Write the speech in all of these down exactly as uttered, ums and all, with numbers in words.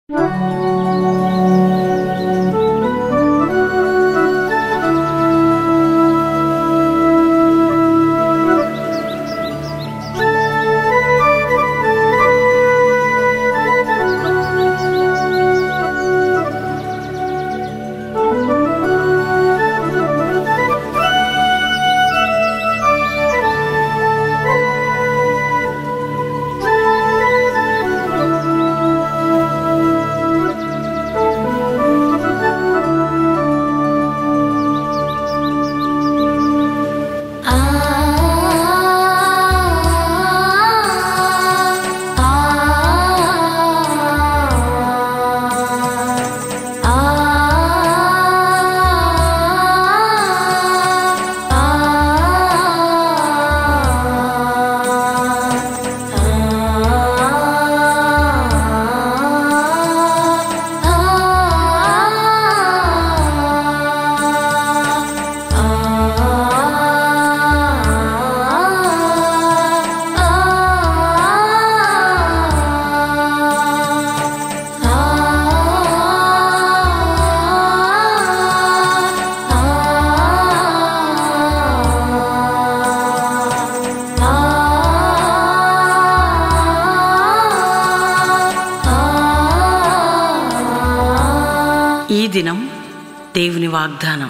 ఈ దినం దేవుని వాగ్దానం.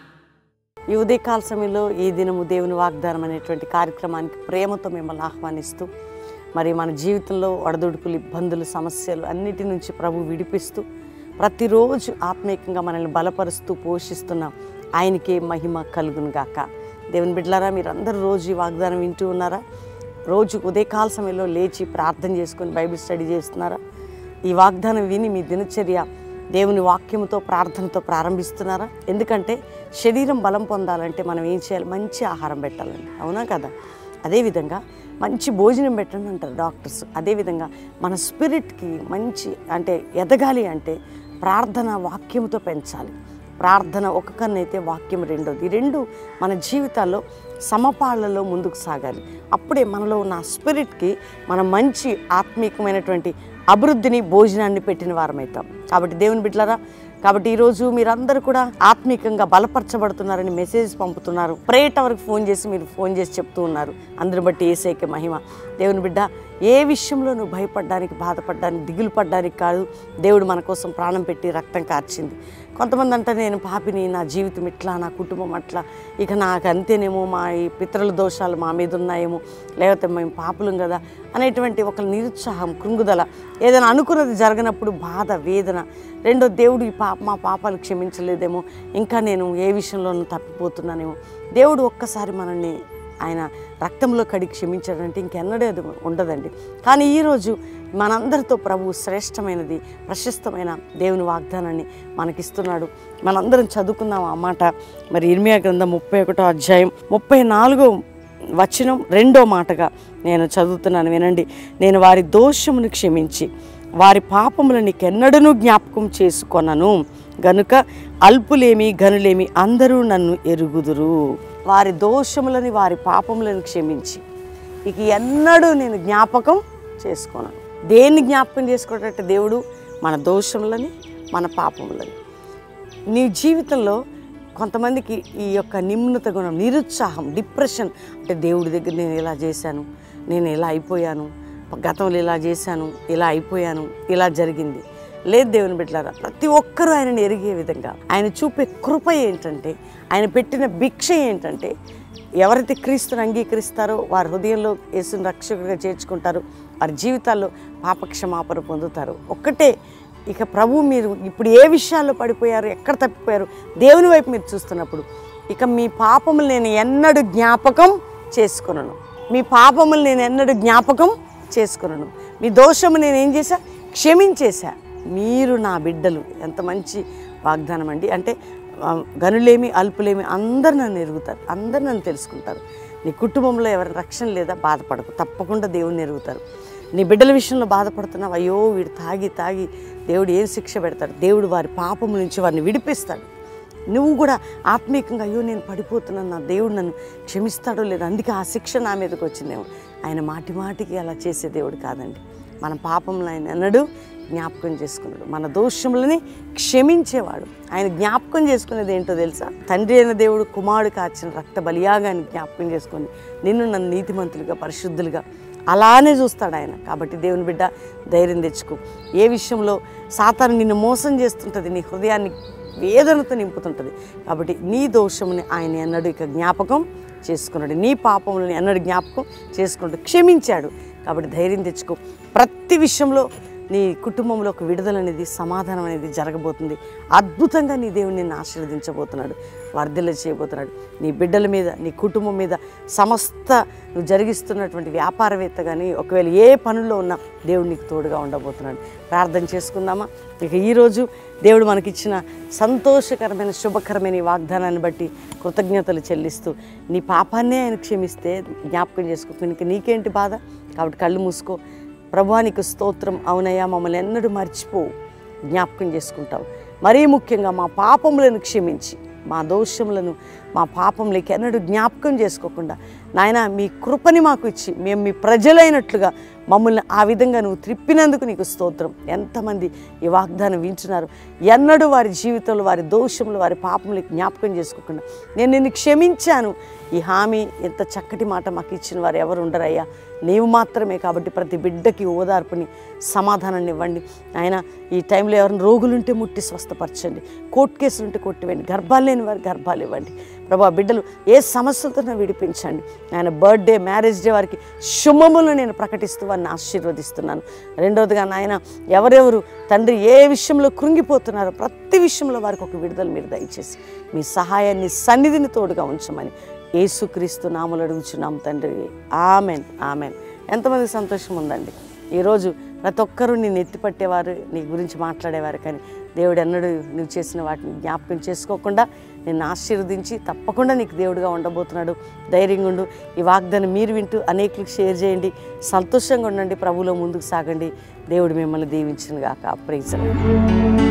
ఈ ఉదయకాల సమయంలో ఈ దినము దేవుని వాగ్దానం అనేటువంటి కార్యక్రమానికి ప్రేమతో మిమ్మల్ని ఆహ్వానిస్తూ, మరి మన జీవితంలో ఒడదుడుకులు, ఇబ్బందులు, సమస్యలు అన్నిటి నుంచి ప్రభు విడిపిస్తూ ప్రతిరోజు ఆత్మీయంగా మనల్ని బలపరుస్తూ పోషిస్తున్న ఆయనకే మహిమ కలుగును గాక. దేవుని బిడ్డలారా, మీరందరూ రోజు ఈ వాగ్దానం వింటూ ఉన్నారా? రోజు ఉదయకాల సమయంలో లేచి ప్రార్థన చేసుకొని బైబిల్ స్టడీ చేస్తున్నారా? ఈ వాగ్దానం విని మీ దినచర్య దేవుని వాక్యముతో, ప్రార్థనతో ప్రారంభిస్తున్నారా? ఎందుకంటే శరీరం బలం పొందాలంటే మనం ఏం చేయాలి? మంచి ఆహారం పెట్టాలండి, అవునా కదా? అదేవిధంగా మంచి భోజనం పెట్టండి అంటారు డాక్టర్స్. అదేవిధంగా మన స్పిరిట్కి మంచి అంటే ఎదగాలి అంటే ప్రార్థన వాక్యంతో పెంచాలి. ప్రార్థన ఒక కన్నైతే వాక్యం రెండోది. ఈ రెండు మన జీవితాల్లో సమపాళ్లలో ముందుకు సాగాలి. అప్పుడే మనలో ఉన్న స్పిరిట్కి మనం మంచి ఆత్మీయమైనటువంటి అభివృద్ధిని, భోజనాన్ని పెట్టిన వారమవుతాం. కాబట్టి దేవుని బిడ్డలారా, కాబట్టి ఈరోజు మీరందరూ కూడా ఆత్మీయంగా బలపరచబడుతున్నారని మెసేజ్ పంపుతున్నారు. ప్రే టవర్కి ఫోన్ చేసి మీరు ఫోన్ చేసి చెప్తూ ఉన్నారు. అందరిని బట్టి యేసయ్యకే మహిమ. దేవుని బిడ్డ, ఏ విషయంలో నువ్వు భయపడడానికి, బాధపడడానికి, దిగులు పడడానికి కాదు. దేవుడు మన కోసం ప్రాణం పెట్టి రక్తం కార్చింది. కొంతమంది అంటే నేను పాపిని, నా జీవితం ఇట్లా, నా కుటుంబం అట్లా, ఇక నాకు అంతేనేమో, మా ఈ పితరుల దోషాలు మా మీద ఉన్నాయేమో, లేకపోతే మేము పాపులం కదా అనేటువంటి ఒక నిరుత్సాహం, కృంగుదల, ఏదైనా అనుకున్నది జరగనప్పుడు బాధ, వేదన. రెండో, దేవుడు ఈ పాప మా పాపాలు క్షమించలేదేమో, ఇంకా నేను ఏ విషయంలోనూ తప్పిపోతున్నానేమో. దేవుడు ఒక్కసారి మనల్ని ఆయన రక్తంలో కడిగి క్షమించాడంటే ఇంకెన్నడూ అది ఉండదండి. కానీ ఈరోజు మనందరితో ప్రభు శ్రేష్టమైనది, ప్రశస్తమైన దేవుని వాగ్దానాన్ని మనకిస్తున్నాడు. మనందరం చదువుకుందాం ఆ మాట. మరి ఇర్మియా గ్రంథం ముప్పై ఒకటో అధ్యాయం ముప్పై నాలుగో వచనం రెండో మాటగా నేను చదువుతున్నాను, వినండి. నేను వారి దోషమును క్షమించి వారి పాపములను నీకెన్నడూ జ్ఞాపకం చేసుకొనను గనుక అల్పులేమి ఘనులేమి అందరూ నన్ను ఎరుగుదురు. వారి దోషములని, వారి పాపములను క్షమించి ఇక ఎన్నడూ నేను జ్ఞాపకం చేసుకున్నాను. దేన్ని జ్ఞాపకం చేసుకోవటంటే దేవుడు మన దోషములని, మన పాపములని. నీ జీవితంలో కొంతమందికి ఈ యొక్క నిమ్నత గుణం, నిరుత్సాహం, డిప్రెషన్, అంటే దేవుడి దగ్గర నేను ఇలా చేశాను, నేను ఇలా అయిపోయాను, గతంలో ఇలా చేశాను, ఇలా అయిపోయాను, ఇలా జరిగింది. లేదు దేవుని బిడ్డలారా, ప్రతి ఒక్కరూ ఆయనను ఎరిగే విధంగా ఆయన చూపే కృప ఏంటంటే, ఆయన పెట్టిన భిక్ష ఏంటంటే, ఎవరైతే క్రీస్తుని అంగీకరిస్తారో వారి హృదయంలో యేసుని రక్షకుడిగా చేర్చుకుంటారు, వారి జీవితాల్లో పాపక్షమాపణ పొందుతారు. ఒక్కటే, ఇక ప్రభు మీరు ఇప్పుడు ఏ విషయాల్లో పడిపోయారు, ఎక్కడ తప్పిపోయారు, దేవుని వైపు మీరు చూస్తున్నప్పుడు ఇక మీ పాపములు నేను ఎన్నడూ జ్ఞాపకం చేసుకున్నాను, మీ పాపములు నేను ఎన్నడూ జ్ఞాపకం చేసుకున్నాను, మీ దోషము నేను ఏం చేశా? క్షమించేశా. మీరు నా బిడ్డలు. ఎంత మంచి వాగ్దానం అండి. అంటే గనులేమి, అల్పులేమి అందరు నన్ను ఎరుగుతారు, అందరు నన్ను తెలుసుకుంటారు. నీ కుటుంబంలో ఎవరి రక్షణ లేదా, బాధపడకు, తప్పకుండా దేవుని ఎరుగుతారు. నీ బిడ్డల విషయంలో బాధపడుతున్నావు, అయ్యో వీడు తాగి తాగి దేవుడు ఏం శిక్ష పెడతాడు, దేవుడు వారి పాపము నుంచి వారిని విడిపిస్తాడు. నువ్వు కూడా ఆత్మీయంగా అయ్యో నేను పడిపోతున్నాను, నా దేవుడు నన్ను క్షమిస్తాడో లేదో, అందుకే ఆ శిక్ష నా మీదకి వచ్చిందేమో. ఆయన మాటి మాటికి అలా చేసే దేవుడు కాదండి. మన పాపంలో ఆయన ఎన్నడూ జ్ఞాపకం చేసుకున్నాడు. మన దోషములని క్షమించేవాడు. ఆయన జ్ఞాపకం చేసుకునేది ఏంటో తెలుసా? తండ్రి అయిన దేవుడు కుమారుడు కాచిన రక్త బలియాగాన్ని జ్ఞాపకం చేసుకొని నిన్ను నన్ను నీతిమంతులుగా పరిశుద్ధులుగా అలానే చూస్తాడు ఆయన. కాబట్టి దేవుని బిడ్డ ధైర్యం తెచ్చుకో. ఏ విషయంలో సాతాను నిన్ను మోసం చేస్తుంటుంది, నీ హృదయాన్ని వేదనతో నింపుతుంటుంది. కాబట్టి నీ దోషముని ఆయన ఎన్నడూ ఇక జ్ఞాపకం చేసుకున్నాడు, నీ పాపములని ఎన్నడూ జ్ఞాపకం చేసుకున్నాడు, క్షమించాడు. కాబట్టి ధైర్యం తెచ్చుకో. ప్రతి విషయంలో నీ కుటుంబంలో ఒక విడుదల అనేది, సమాధానం అనేది జరగబోతుంది. అద్భుతంగా నీ దేవుని నిన్ను ఆశీర్వదించబోతున్నాడు, వర్ధిల్ల చేయబోతున్నాడు. నీ బిడ్డల మీద, నీ కుటుంబం మీద, సమస్త నువ్వు జరిగిస్తున్నటువంటి వ్యాపారవేత్త కానీ ఒకవేళ ఏ పనుల్లో ఉన్నా దేవుడు నీకు తోడుగా ఉండబోతున్నాడు. ప్రార్థన చేసుకుందామా? ఇక ఈరోజు దేవుడు మనకిచ్చిన సంతోషకరమైన శుభకరమైన ఈ వాగ్దానాన్ని బట్టి కృతజ్ఞతలు చెల్లిస్తూ నీ పాపాన్నే ఆయన క్షమిస్తే జ్ఞాపకం చేసుకో. ఇంక నీకేంటి బాధ? కాబట్టి కళ్ళు మూసుకో. ప్రభువా నీకు స్తోత్రం. అవునయ్యా, మమ్మల్ని ఎన్నడూ మర్చిపోవు, జ్ఞాపకం చేసుకుంటావు. మరీ ముఖ్యంగా మా పాపములను క్షమించి, మా దోషములను, మా పాపములకి ఎన్నడూ జ్ఞాపకం చేసుకోకుండా నాయన మీ కృపని మాకు ఇచ్చి మేము మీ ప్రజలైనట్లుగా మమ్మల్ని ఆ విధంగా నువ్వు త్రిప్పినందుకు నీకు స్తోత్రం. ఎంతమంది ఈ వాగ్దానం వింటున్నారు? ఎన్నడూ వారి జీవితంలో వారి దోషములు, వారి పాపములకి జ్ఞాపకం చేసుకోకుండా నేను నిన్ను క్షమించాను, ఈ హామీ ఎంత చక్కటి మాట మాకు ఇచ్చిన వారు ఎవరు ఉండరయ్యా, నీవు మాత్రమే. కాబట్టి ప్రతి బిడ్డకి ఓదార్పుని, సమాధానాన్ని ఇవ్వండి ఆయన. ఈ టైంలో ఎవరైనా రోగులుంటే ముట్టి స్వస్థపరచండి, కోర్టు కేసులుంటే కొట్టివేయండి, గర్భాలు లేని వారి గర్భాలు ఇవ్వండి ప్రభా. బిడ్డలు ఏ సమస్యలతో విడిపించండి ఆయన. బర్త్డే, మ్యారేజ్ డే వారికి శుభములను నేను ప్రకటిస్తూ వారిని ఆశీర్వదిస్తున్నాను. రెండవదిగా నాయన, ఎవరెవరు తండ్రి ఏ విషయంలో కృంగిపోతున్నారో ప్రతి విషయంలో వారికి ఒక విడుదల మీరు దయచేసి మీ సహాయాన్ని, సన్నిధిని తోడుగా ఉంచమని యేసుక్రీస్తు నామములో అడుగుచున్నాం తండ్రి. Amen, amen. ఎంతమంది సంతోషం ఉందండి. ఈరోజు ప్రతి ఒక్కరూ నేను ఎత్తిపట్టేవారు, నీ గురించి మాట్లాడేవారు, కానీ దేవుడు ఎన్నడూ నువ్వు చేసిన వాటిని జ్ఞాపకం చేసుకోకుండా నిన్ను ఆశీర్వదించి తప్పకుండా నీకు దేవుడుగా ఉండబోతున్నాడు. ధైర్యంగా ఉండు. ఈ వాగ్దానం మీరు వింటూ అనేకులకు షేర్ చేయండి. సంతోషంగా ఉండండి. ప్రభువులో ముందుకు సాగండి. దేవుడు మిమ్మల్ని దీవించును గాక. ప్రైజ్.